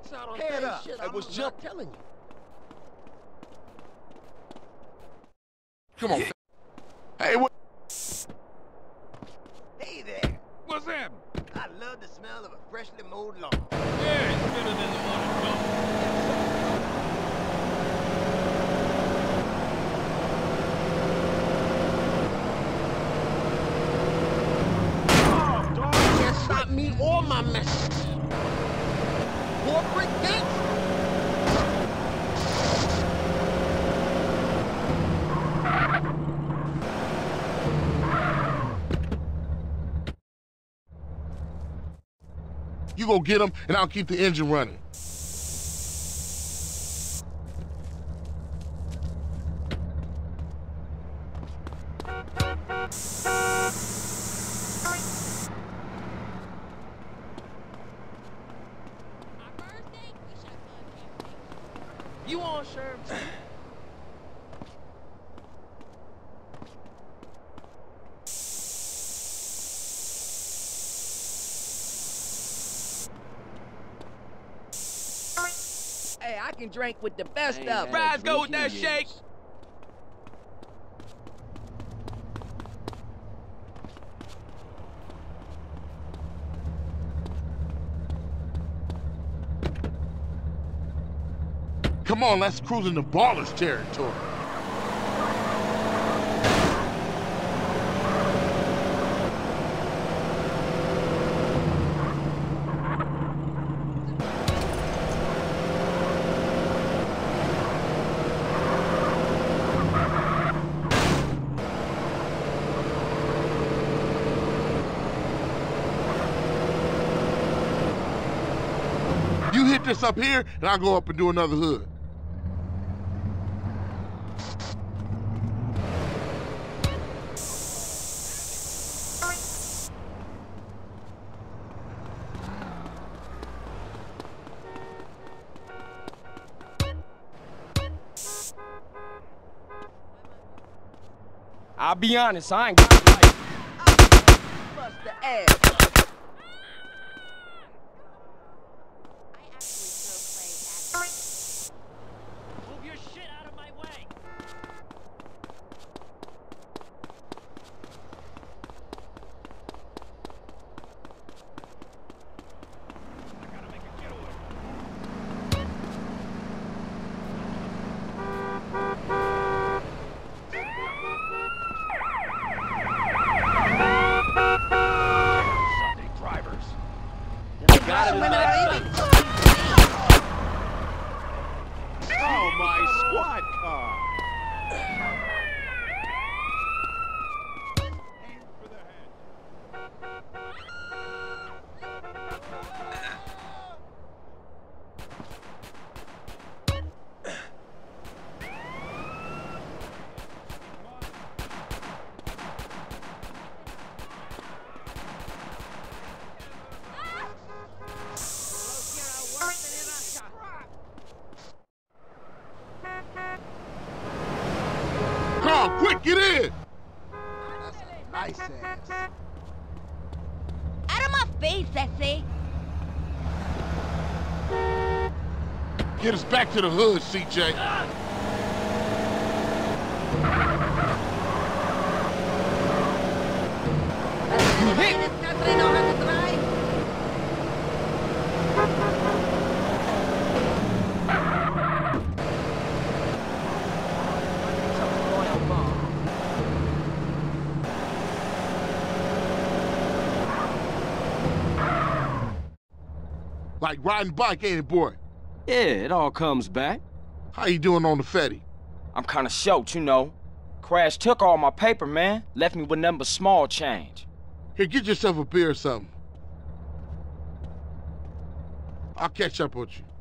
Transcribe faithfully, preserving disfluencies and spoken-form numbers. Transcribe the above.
checks out on Head day up. shit. I I'm was not jump- telling you. Come on. Hey, what? Hey there. What's happening? I love the smell of a freshly mowed lawn. Yeah, it's better than the one at home. Can't stop me or my message. Corporate gangster. You go get him, and I'll keep the engine running. You on, Sherm? Hey, I can drink with the best of them. Fries go with that shake. Come on, let's cruise into Ballas territory. You hit this up here, and I'll go up and do another hood. I'll be honest, I ain't got a life. Bust the ass. Move your shit out of my way. I gotta make a getaway. Sunday drivers. Oh, my squad car. Aim for the head. Come on, quick, get in! That's a nice ass. Out of my face, Essie. Get us back to the hood, C J. You hit. This country know how to drive. Like riding bike, ain't it, boy? Yeah, it all comes back. How you doing on the Fetty? I'm kinda short, you know. Crash took all my paper, man. Left me with nothing but small change. Here, get yourself a beer or something. I'll catch up with you.